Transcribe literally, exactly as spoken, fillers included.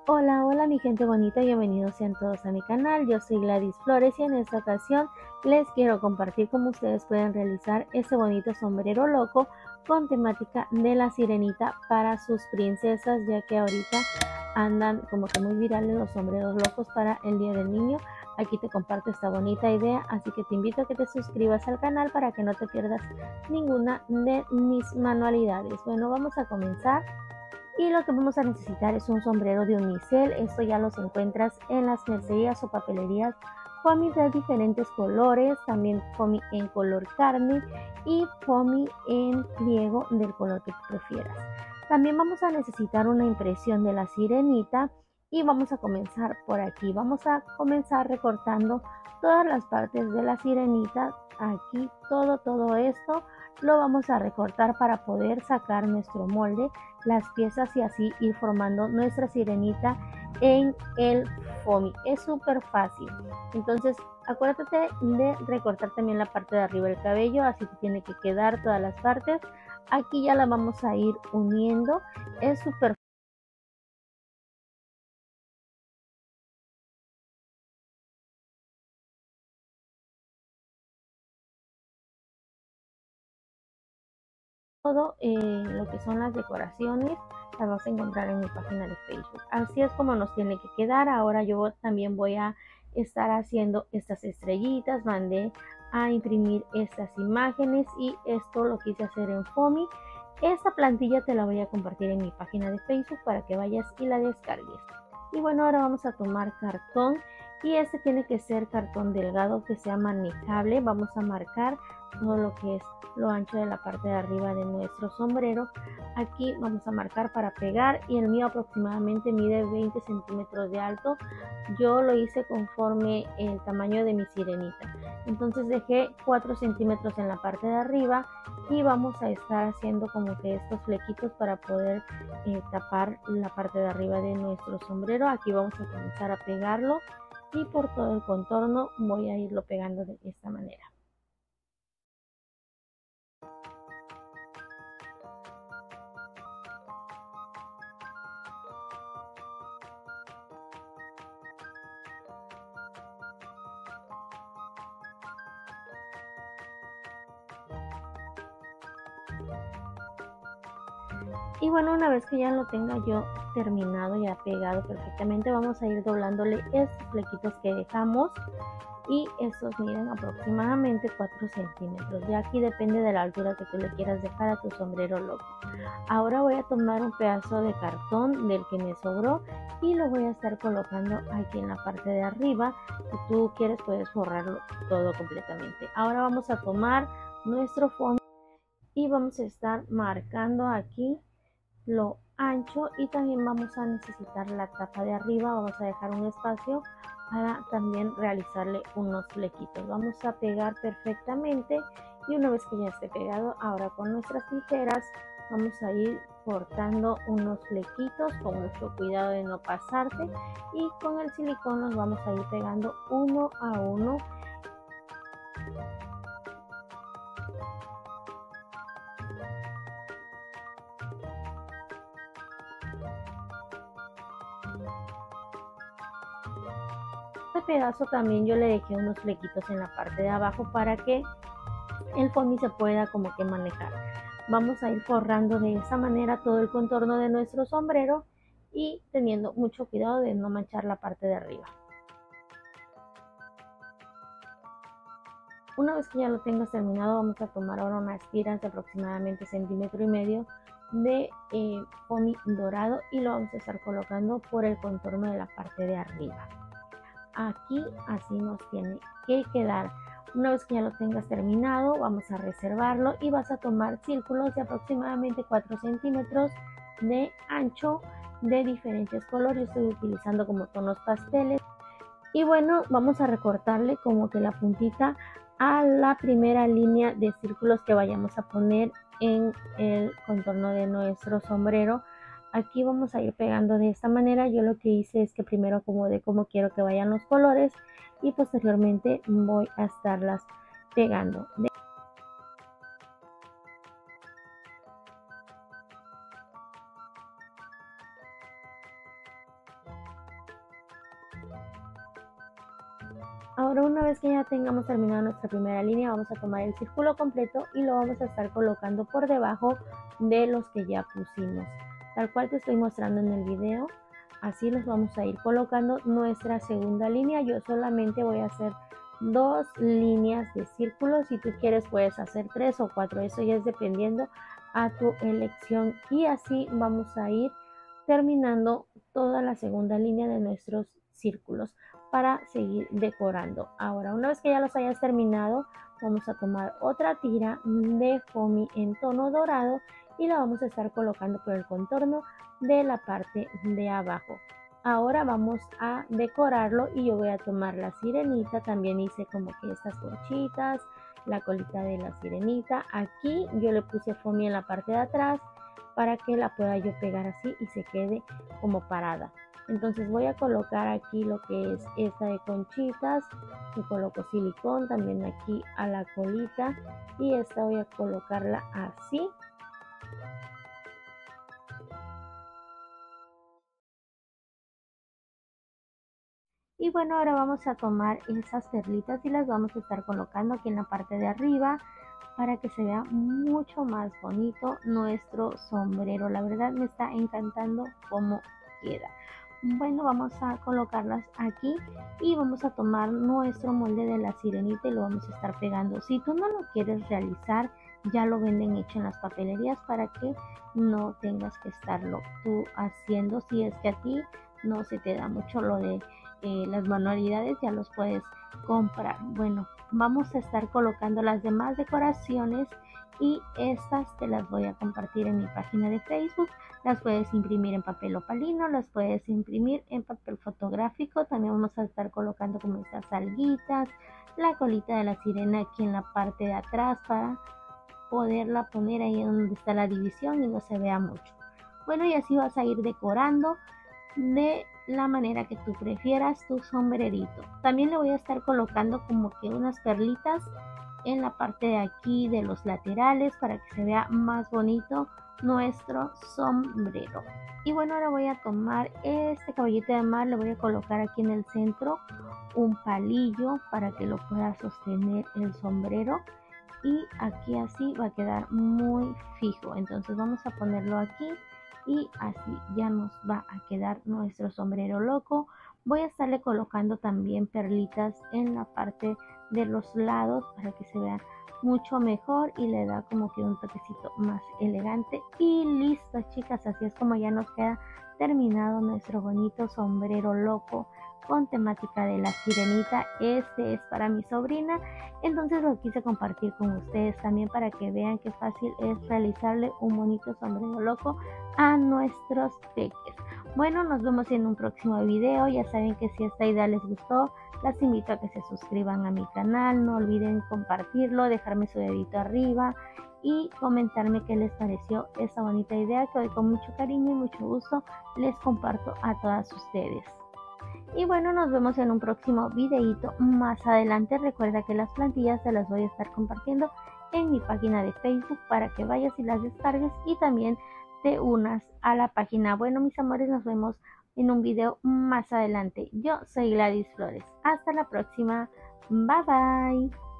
Hola, hola mi gente bonita, bienvenidos sean todos a mi canal. Yo soy Gladys Flores y en esta ocasión les quiero compartir cómo ustedes pueden realizar este bonito sombrero loco con temática de la sirenita para sus princesas, ya que ahorita andan como que muy virales los sombreros locos para el Día del Niño. Aquí te comparto esta bonita idea, así que te invito a que te suscribas al canal para que no te pierdas ninguna de mis manualidades. Bueno, vamos a comenzar. Y lo que vamos a necesitar es un sombrero de unicel. Esto ya los encuentras en las mercerías o papelerías. Foamy de diferentes colores, también foamy en color carne y foamy en pliego del color que tú prefieras. También vamos a necesitar una impresión de la sirenita y vamos a comenzar por aquí. Vamos a comenzar recortando todas las partes de la sirenita. Aquí todo, todo esto lo vamos a recortar para poder sacar nuestro molde, las piezas y así ir formando nuestra sirenita en el foamy. Es súper fácil. Entonces acuérdate de recortar también la parte de arriba del cabello, así que tiene que quedar todas las partes. Aquí ya la vamos a ir uniendo. Es súper todo eh, lo que son las decoraciones las vas a encontrar en mi página de Facebook. Así es como nos tiene que quedar. Ahora yo también voy a estar haciendo estas estrellitas. Mandé a imprimir estas imágenes y esto lo quise hacer en foamy. Esta plantilla te la voy a compartir en mi página de Facebook para que vayas y la descargues. Y bueno, ahora vamos a tomar cartón y este tiene que ser cartón delgado que sea manejable. Vamos a marcar todo lo que es lo ancho de la parte de arriba de nuestro sombrero. Aquí vamos a marcar para pegar y el mío aproximadamente mide veinte centímetros de alto. Yo lo hice conforme el tamaño de mi sirenita. Entonces dejé cuatro centímetros en la parte de arriba y vamos a estar haciendo como que estos flequitos para poder eh, tapar la parte de arriba de nuestro sombrero. Aquí vamos a comenzar a pegarlo y por todo el contorno voy a irlo pegando de esta manera. Y bueno, una vez que ya lo tenga yo terminado, ya pegado perfectamente, vamos a ir doblándole estos flequitos que dejamos y estos miden aproximadamente cuatro centímetros. Ya aquí depende de la altura que tú le quieras dejar a tu sombrero loco. Ahora voy a tomar un pedazo de cartón del que me sobró y lo voy a estar colocando aquí en la parte de arriba. Si tú quieres puedes forrarlo todo completamente. Ahora vamos a tomar nuestro foamy y vamos a estar marcando aquí lo ancho y también vamos a necesitar la tapa de arriba. Vamos a dejar un espacio para también realizarle unos flequitos. Vamos a pegar perfectamente y una vez que ya esté pegado, ahora con nuestras tijeras vamos a ir cortando unos flequitos con mucho cuidado de no pasarte y con el silicón los vamos a ir pegando uno a uno. Este pedazo también yo le dejé unos flequitos en la parte de abajo para que el foamy se pueda como que manejar. Vamos a ir forrando de esa manera todo el contorno de nuestro sombrero y teniendo mucho cuidado de no manchar la parte de arriba. Una vez que ya lo tengas terminado, vamos a tomar ahora unas tiras de aproximadamente centímetro y medio de eh, foamy dorado y lo vamos a estar colocando por el contorno de la parte de arriba. Aquí así nos tiene que quedar. Una vez que ya lo tengas terminado, vamos a reservarlo y vas a tomar círculos de aproximadamente cuatro centímetros de ancho de diferentes colores. Estoy utilizando como tonos pasteles. Y bueno, vamos a recortarle como que la puntita a la primera línea de círculos que vayamos a poner en el contorno de nuestro sombrero. Aquí vamos a ir pegando de esta manera. Yo lo que hice es que primero acomodé como quiero que vayan los colores y posteriormente voy a estarlas pegando. Ahora, una vez que ya tengamos terminado nuestra primera línea, vamos a tomar el círculo completo y lo vamos a estar colocando por debajo de los que ya pusimos, tal cual te estoy mostrando en el video. Así los vamos a ir colocando nuestra segunda línea. Yo solamente voy a hacer dos líneas de círculo. Si tú quieres puedes hacer tres o cuatro, eso ya es dependiendo a tu elección. Y así vamos a ir terminando toda la segunda línea de nuestros círculos para seguir decorando. Ahora, una vez que ya los hayas terminado, vamos a tomar otra tira de foamy en tono dorado y la vamos a estar colocando por el contorno de la parte de abajo. Ahora vamos a decorarlo y yo voy a tomar la sirenita. También hice como que estas conchitas, la colita de la sirenita. Aquí yo le puse foamy en la parte de atrás para que la pueda yo pegar así y se quede como parada. Entonces voy a colocar aquí lo que es esta de conchitas, y coloco silicón también aquí a la colita y esta voy a colocarla así. Y bueno, ahora vamos a tomar esas perlitas y las vamos a estar colocando aquí en la parte de arriba para que se vea mucho más bonito nuestro sombrero. La verdad me está encantando cómo queda. Bueno, vamos a colocarlas aquí y vamos a tomar nuestro molde de la sirenita y lo vamos a estar pegando. Si tú no lo quieres realizar, ya lo venden hecho en las papelerías para que no tengas que estarlo tú haciendo. Si es que a ti no se te da mucho lo de eh, las manualidades, ya los puedes comprar. Bueno, vamos a estar colocando las demás decoraciones y estas te las voy a compartir en mi página de Facebook. Las puedes imprimir en papel opalino, las puedes imprimir en papel fotográfico. También vamos a estar colocando como estas alguitas, la colita de la sirena aquí en la parte de atrás para poderla poner ahí donde está la división y no se vea mucho. Bueno, y así vas a ir decorando de la manera que tú prefieras tu sombrerito. También le voy a estar colocando como que unas perlitas en la parte de aquí de los laterales para que se vea más bonito nuestro sombrero. Y bueno, ahora voy a tomar este caballito de mar, le voy a colocar aquí en el centro un palillo para que lo pueda sostener el sombrero y aquí así va a quedar muy fijo. Entonces vamos a ponerlo aquí y así ya nos va a quedar nuestro sombrero loco. Voy a estarle colocando también perlitas en la parte de los lados para que se vean mucho mejor y le da como que un toquecito más elegante. Y listo, chicas, así es como ya nos queda terminado nuestro bonito sombrero loco con temática de la sirenita. Este es para mi sobrina, entonces lo quise compartir con ustedes también para que vean qué fácil es realizarle un bonito sombrero loco a nuestros peques. Bueno, nos vemos en un próximo video. Ya saben que si esta idea les gustó, las invito a que se suscriban a mi canal. No olviden compartirlo, dejarme su dedito arriba y comentarme qué les pareció esta bonita idea que hoy con mucho cariño y mucho gusto les comparto a todas ustedes. Y bueno, nos vemos en un próximo videito más adelante. Recuerda que las plantillas te las voy a estar compartiendo en mi página de Facebook para que vayas y las descargues y también te unas a la página. Bueno, mis amores, nos vemos en un video más adelante. Yo soy Gladys Flores. Hasta la próxima. Bye bye.